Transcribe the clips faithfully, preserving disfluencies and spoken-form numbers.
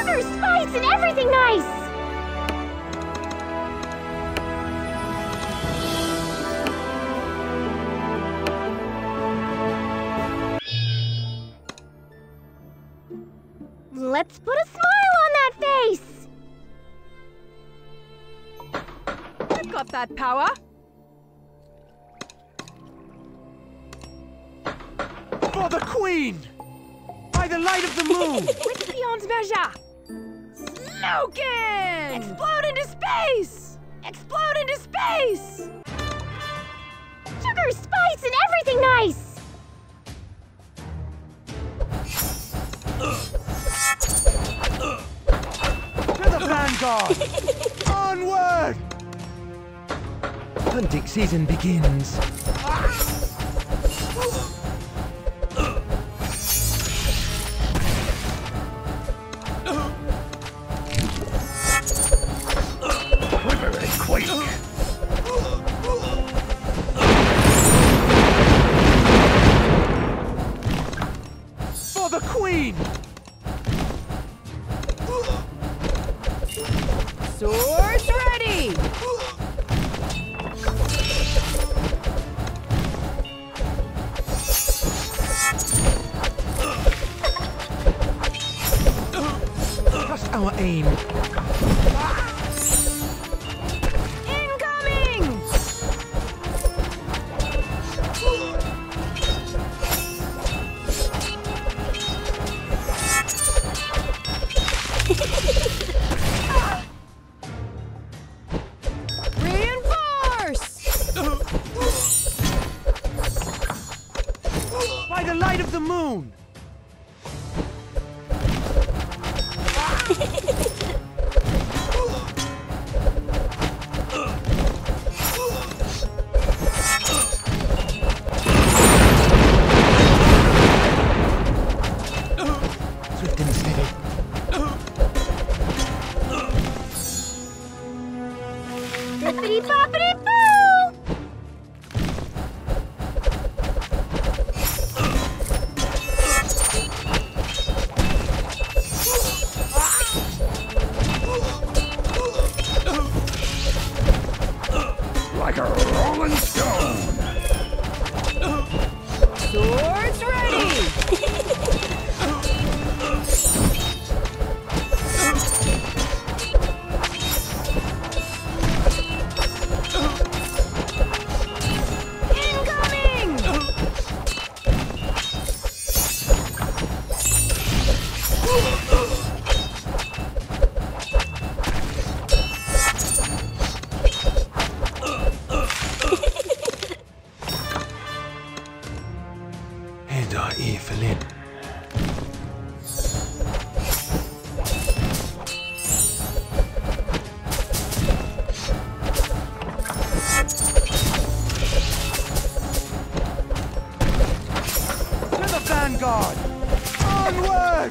Sugar, spice, and everything nice! Let's put a smile on that face! I've got that power! For the Queen! By the light of the moon! With beyond measure! Slogan! Explode into space! Explode into space! Sugar, spice, and everything nice! To the vanguard! Onward! Hunting season begins. Quiver and quake! For the Queen! Swords ready! Just our aim. Incoming! Reinforce! By the light of the moon! Swift and steady. Bippity boppity boo! Like a rolling stone! Swords ready! Incoming! And our Evelyn. To the vanguard! Onward!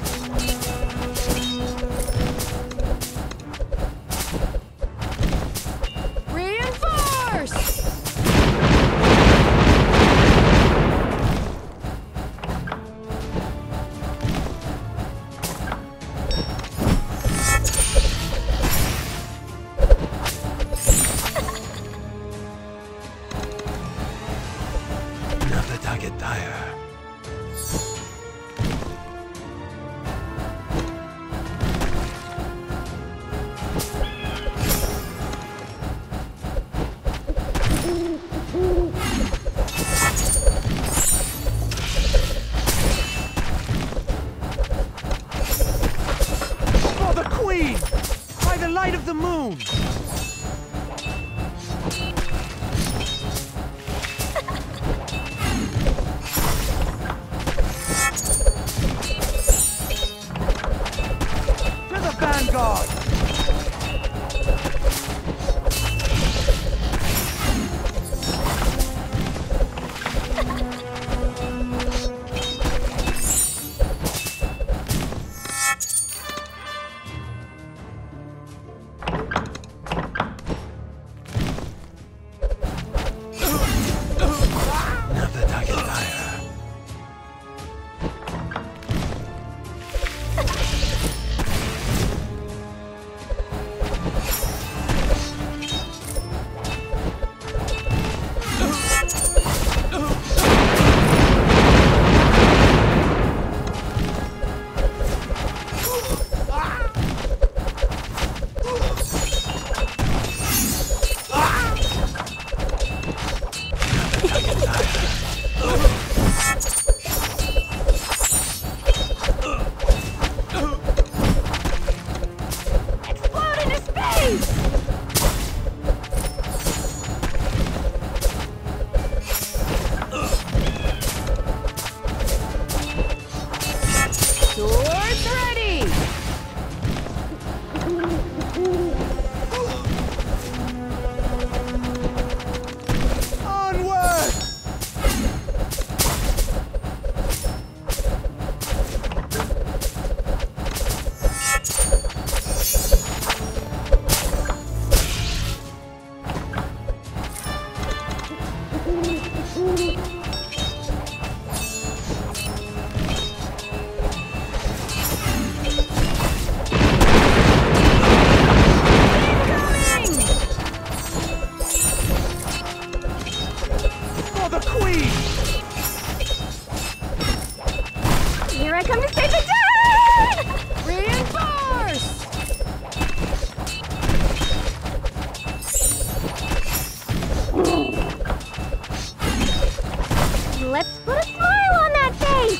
Reinforce! Another target tire. For the Queen! By the light of the moon! To the vanguard! Let's put a smile on that face!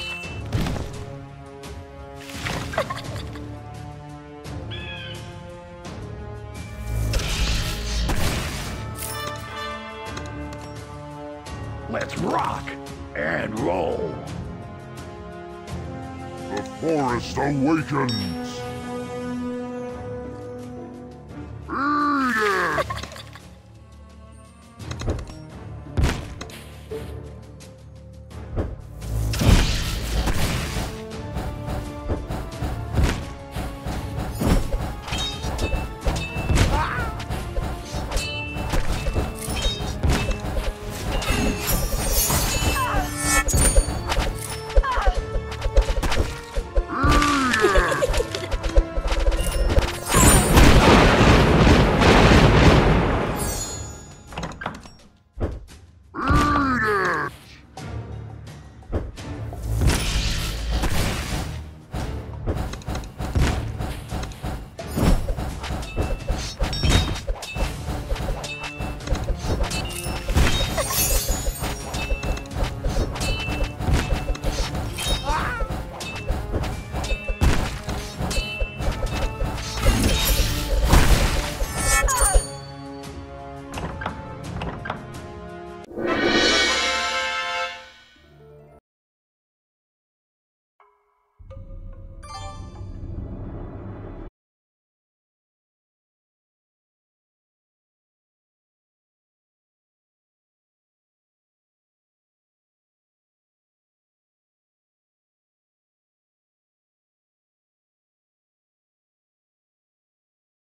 Let's rock and roll. The forest awakens!